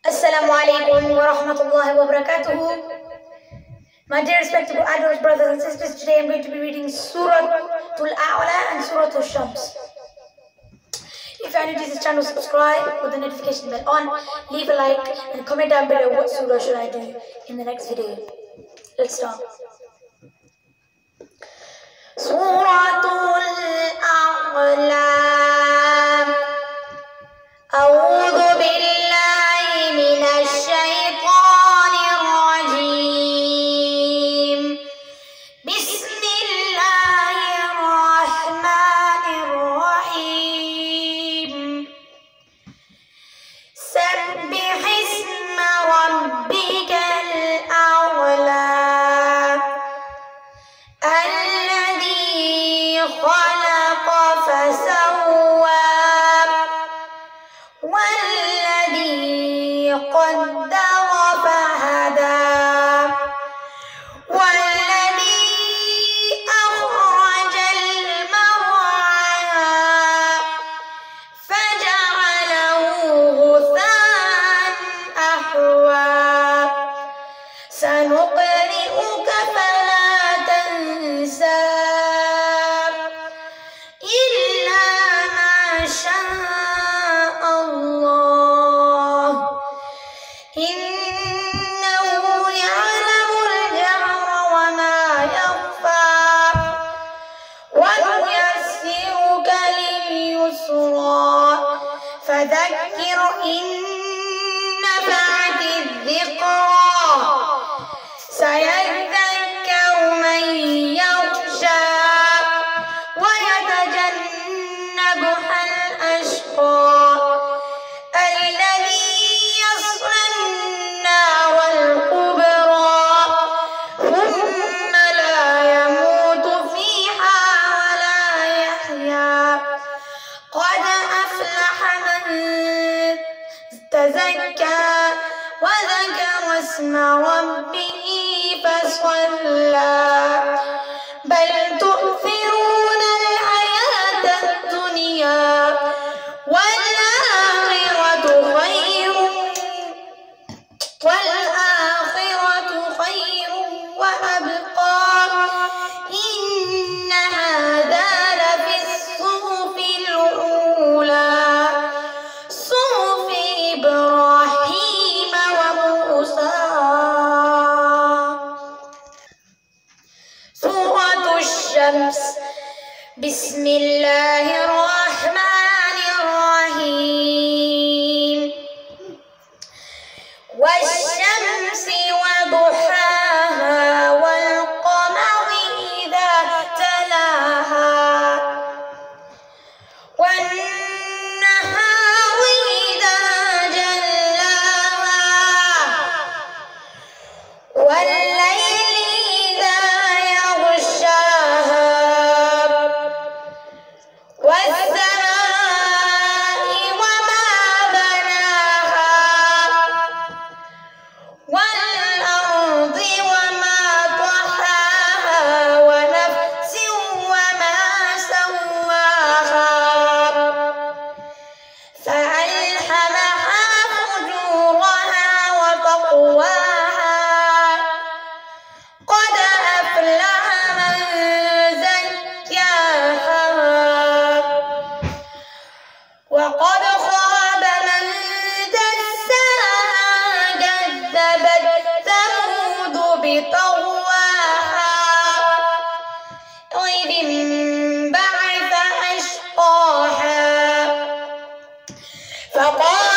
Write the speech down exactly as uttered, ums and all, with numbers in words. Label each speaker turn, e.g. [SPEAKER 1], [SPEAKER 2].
[SPEAKER 1] Assalamu alaikum wa rahmatullahi wa barakatuhu. My dear respectable adults, brothers and sisters, today I'm going to be reading Surah Al-A'la and Surah Al-Shams. If you are new to this channel, subscribe with the notification bell on, leave a like and comment down below what surah should I do in the next video. Let's start. Surah Al-A'la. أعوذ بالله من الشيطان الرجيم. بسم الله الرحمن الرحيم. سبح اسم ربك الأعلى الذي خلق فسوى والذي قدر فهدى والذي أخرج المرعى فجعله غثاء أحوى سنقرئك فلا تنسى إلا ما شاء الله إنه يعلم الجهر وما يخفى ونيسرك لليسرى فذكر إن نفعت الذكرى سيذكر من يخشى ويتجنبها الأشقى الذي يصلى النار الكبرى ثم لا يموت فيها ولا يحيا قد أفلح من تزكى وذكر اسم ربه فصلى بل تؤثرون الحياة الدنيا والآخرة خير والآخرة خير وأبقى إن هذا لفي الصحف الأولى صحف إبراهيم وموسى. سورة الشمس. بسم الله الرحمن الرحيم. والشمس وضحاها والقمر إذا تلاها والنهار إذا جلاها والليل إذا يغشاها والسماء وما بناها والأرض وما طحاها ونفس وما سواها فألهمها فجورها وتقواها قد أفلح من زكاها وقد خاب من دساها كذبت ثمود بطغواها إذ انبعث أشقاها فقال